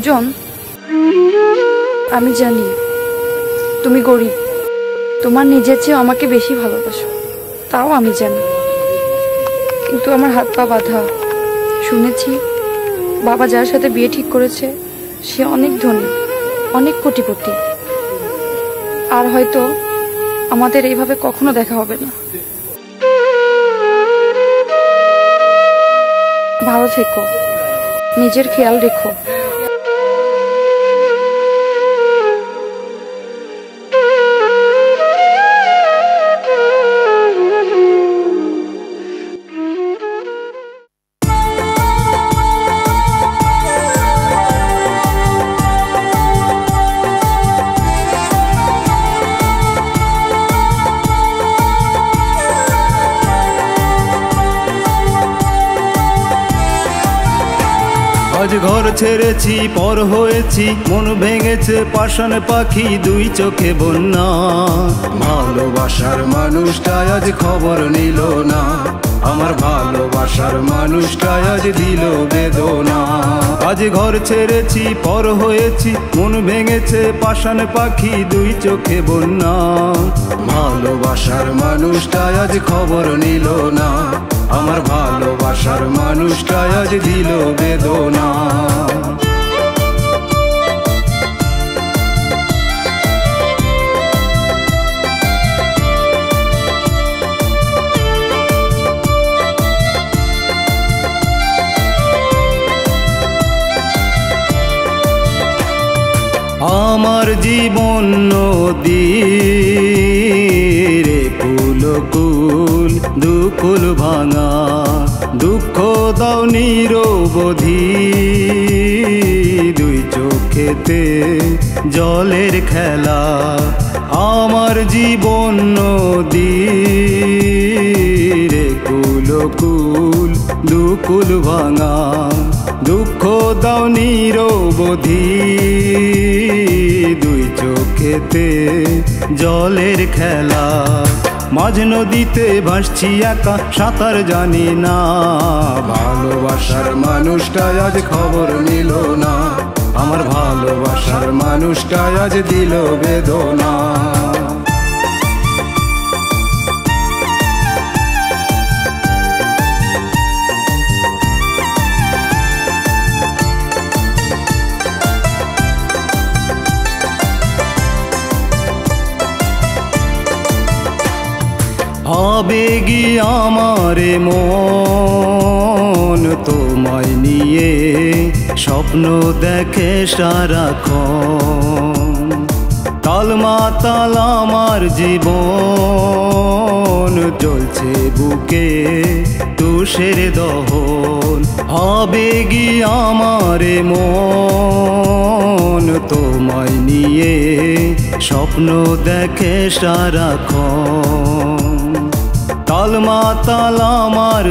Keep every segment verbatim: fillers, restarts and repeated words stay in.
সুজন, আমি জানি তুমি গরিব, তোমার নিজের চেয়ে আমাকে বেশি ভালোবাসো, তাও আমি জানি। কিন্তু আমার হাত পা বাঁধা। শুনেছি বাবা যার সাথে বিয়ে ঠিক করেছে সে অনেক ধনী, অনেক কোটিপতি, আর হয়তো আমাদের এইভাবে কখনো দেখা হবে না। ভালো থেকো, নিজের খেয়াল রেখো। আজ ঘর ছেড়েছি পর হয়েছি, মন ভেঙেছে পাষাণ পাখি দুই চোখে বন্যা। ভালোবাসার মানুষটা আজ খবর নিল না, আমার ভালোবাসার মানুষটা আজ দিল বেদনা। আজ ঘর ছেড়েছি পর হয়েছি, মন ভেঙেছে পাষাণ পাখি দুই চোখে বন্যা। ভালোবাসার মানুষটা আজ খবর নিল না, আমার ভালোবাসার মানুষটা আজ দিল বেদনা। আমার জীবন নদীর কুল কুল দুকুল ভাঙা, দুঃখ দাও নিরবধি দুই চোখেতে জলের খেলা। আমার জীবন নদীর কুল কুল দুকুল ভাঙা, দুঃখ দাও নিরবধি দুই চোখেতে জলের খেলা। মাঝ নদীতে ভাসছি একা, সাঁতার জানি না। ভালোবাসার মানুষটা আজ খবর নিল না, আমার ভালোবাসার মানুষটা আজ দিল বেদনা। আবেগী আমারে মন তোমায় নিয়ে স্বপ্ন দেখে সারাক্ষণ। তালমাতাল আমার জীবন চলছে বুকে তুষের দহন। আবেগী আমারে মন তোমায় নিয়ে স্বপ্ন দেখে সারাক্ষণ। তালমাতাল আমার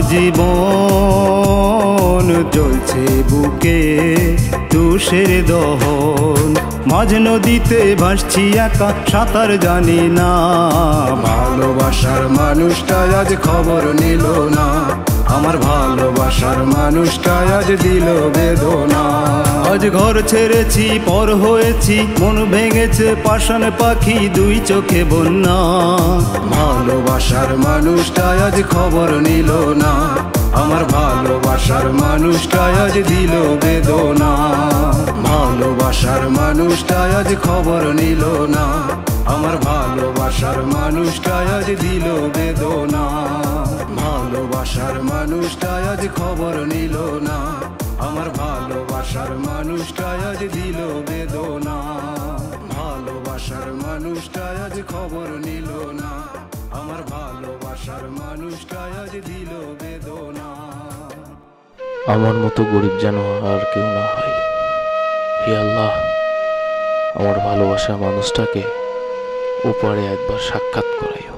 জীবন চলছে বুকে তুষের দহন। মাঝ নদীতে ভাসছি একা, সাঁতার জানি না। ভালোবাসার মানুষটা আজ খবর নিল না, আমার ভালোবাসার মানুষটা আজ দিল বেদনা। আজ ঘর ছেড়েছি পর হয়েছি, মন ভেঙেছে পাষাণ পাখি দুই চোখে বন্যা। ভালোবাসার মানুষটা আজ খবর নিল না, আমার ভালোবাসার মানুষটা আজ দিল বেদনা। ভালোবাসার মানুষটা আজ খবর নিল না, আমার ভালোবাসার মানুষটা আজ দিল বেদনা। ভালোবাসার মানুষটা আজ খবর নিল না, আমার ভালোবাসার মানুষটা আজ দিল বেদনা। ভালোবাসার মানুষটা আজ খবর নিল না, আমার ভালোবাসার মানুষটা আজ দিল বেদনা। আমার মতো গরিব যেন আর কেউ না হয়। হে আল্লাহ, আমার ভালোবাসা মানুষটাকে ওপারে একবার সাক্ষাৎ করাইও।